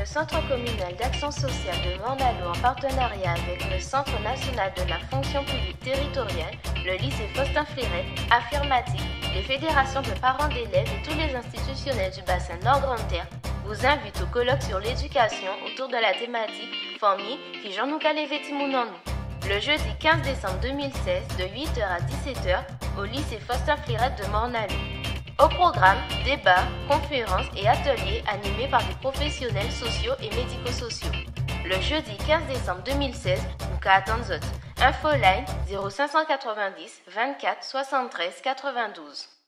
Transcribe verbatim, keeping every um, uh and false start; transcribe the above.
Centre communal d'action sociale de Morne-à-l'Eau, en partenariat avec le Centre national de la fonction publique territoriale, le lycée Faustin Fléret, Affirmatique, les fédérations de parents d'élèves et tous les institutionnels du bassin Nord-Grande-Terre vous invitent au colloque sur l'éducation autour de la thématique « Famille qui j'en nous caleveti mounanou » le jeudi quinze décembre deux mille seize de huit heures à dix-sept heures au lycée Faustin Fléret de Morne-à-l'Eau. Au programme, débats, conférences et ateliers animés par des professionnels sociaux et médico-sociaux. Le jeudi quinze décembre deux mille seize, nous qu'attendons. Info line zéro cinq cent quatre-vingt-dix vingt-quatre soixante-treize quatre-vingt-douze.